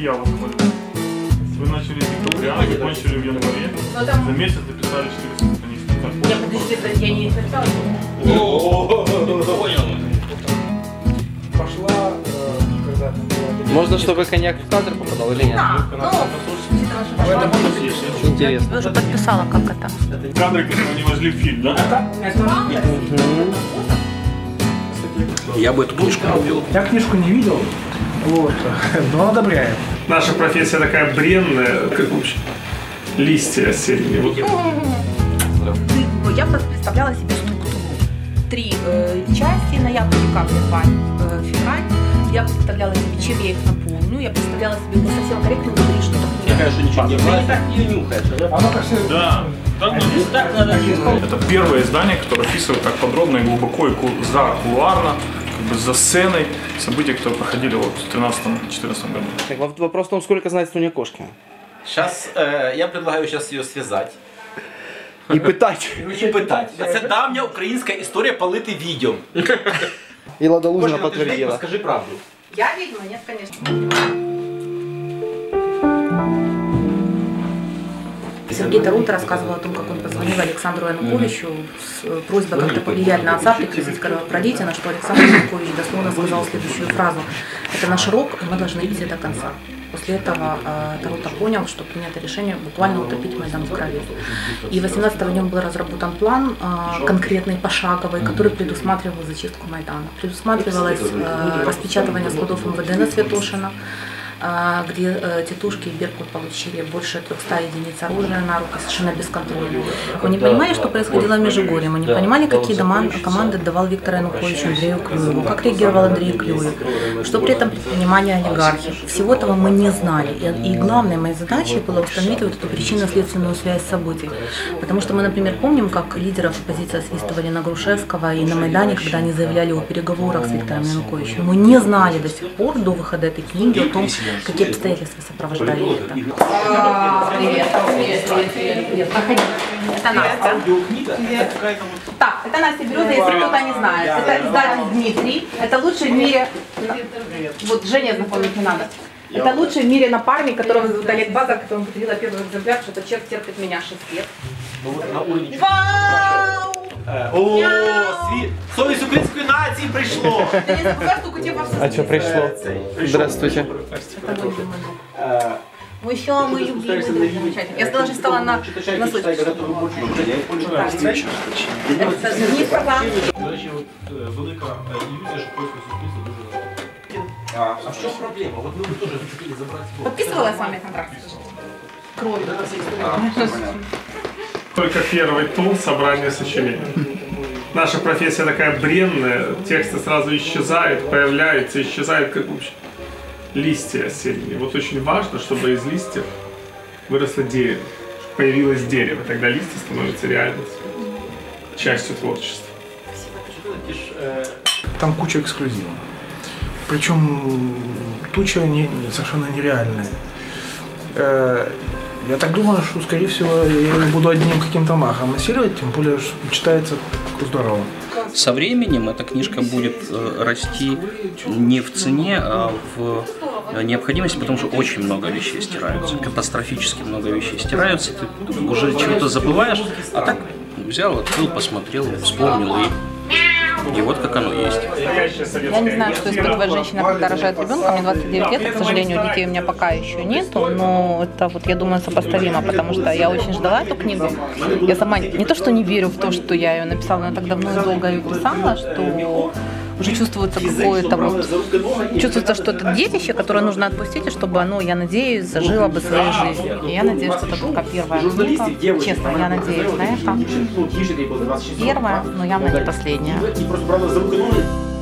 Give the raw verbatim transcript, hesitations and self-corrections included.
я вас молю. Вы начали в декабре, закончили в январе. За месяц написали четыреста страниц. Я подожди, я не написала. Пошла, когда можно, чтобы коньяк в кадр попадал или нет? Да, ну, интересно. я уже подписала, как это. Кадры, которые не вошли в фильм, да? Я бы эту книжку купил. Я книжку не видел, вот, но одобряем. Наша профессия такая бренная, как вообще листья осенние. Вот. Я представляла себе структуру. Три э, части: ноябрь, декабрь, январь, э, февраль. Я представляла себе, чем я их наполню. Я представляла себе, не совсем корректно говорить, что такое. Я, конечно, ничего не знаю. Так ее нюхаешь, да? Оно как все... Да. Так надо. Это первое издание, которое описывает так подробно и глубоко, и за кулуарно, как бы за сценой события, которые проходили вот в тринадцатом-четырнадцатом году. Так, вопрос в том, сколько знает Тоня Кошкина. Сейчас, э, я предлагаю сейчас ее связать. І питати. І питати. Це давня українська історія палити відьом. І Лада Лузина Кошкіна, ти ж відьма, підтвердила. скажи правду. Я ведьма? Нет, конечно. Сергей Тарута рассказывал о том, как он позвонил Александру Януковичу с просьбой как-то повлиять на отца, прекратить кровопролитие, на что Александр Янукович дословно сказал следующую фразу: «Это наш рок, и мы должны идти до конца». После этого э, Тарута понял, что принято решение буквально утопить Майдан в крови. И восемнадцатого дня был разработан план э, конкретный, пошаговый, который предусматривал зачистку Майдана. Предусматривалось э, распечатывание складов эм вэ дэ на Святошино, где э, Титушки и Беркут получили больше трёхсот единиц оружия на руки совершенно бесконтрольно. Вы не понимали, что происходило в Межигорье? Мы не понимали, какие дома, команды давал Виктор Янукович Андрею Клюеву, как реагировал Андрей Клюев, что при этом предпринимали олигархи. Всего этого мы не знали. И, и главной моей задачей было установить вот эту причинно-следственную связь событий. Потому что мы, например, помним, как лидеров оппозиции освистывали на Грушевского и на Майдане, когда они заявляли о переговорах с Виктором Януковичем. Мы не знали до сих пор, до выхода этой книги, о том, какие обстоятельства сопровождали это. Привет, привет, привет, привет. Проходи. Это Настя. Так, это Настя Береза, если кто-то не знает. Это издатель Дмитрий. Это лучший в мире... Вот Женя знакомить не надо. Это лучший в мире напарник, которого зовут Олег Базар, которому поделила первый экземпляр, что этот человек терпит меня шесть лет. Вау! О, світ! Совість української нації прийшло! Ты не забывай, сколько у тебя во А что пришло? Здравствуйте. Вы еще мой любимый, замечательно. Я даже стала на носочки. Не программа. До речі, велика ілюзія, що польське суспільство дуже... А в чому проблема? От ми теж хотіли забрати... Подписывала я с вами контракт? Кровью. Только первый том собрания сочинений. Наша профессия такая бренная, тексты сразу исчезают, появляются, исчезают как вообще листья осенние. Вот очень важно, чтобы из листьев выросло дерево, появилось дерево, тогда листья становятся реальностью, частью творчества. Там куча эксклюзива. Причем туча не, совершенно нереальная. Э, я так думаю, что, скорее всего, я не буду одним каким-то махом насиловать, тем более, что читается здорово. Со временем эта книжка будет э, расти не в цене, а в э, необходимости, потому что очень много вещей стираются, катастрофически много вещей стираются, ты уже чего-то забываешь, а так взял, открыл, посмотрел, вспомнил и... И вот как оно есть. Я не знаю, что испытывает женщина, когда рожает ребенка. Мне двадцать девять лет, и, к сожалению, детей у меня пока еще нету, но это, вот, я думаю, сопоставимо, потому что я очень ждала эту книгу. Я сама не то, что не верю в то, что я ее написала, но я так давно и долго ее писала, что уже чувствуется какое-то вот... Чувствуется, что это детище, которое нужно отпустить, и чтобы оно, я надеюсь, зажило бы своей жизнью. И я надеюсь, что это только первая книга. Честно, я надеюсь на это. Первая, но явно не последняя.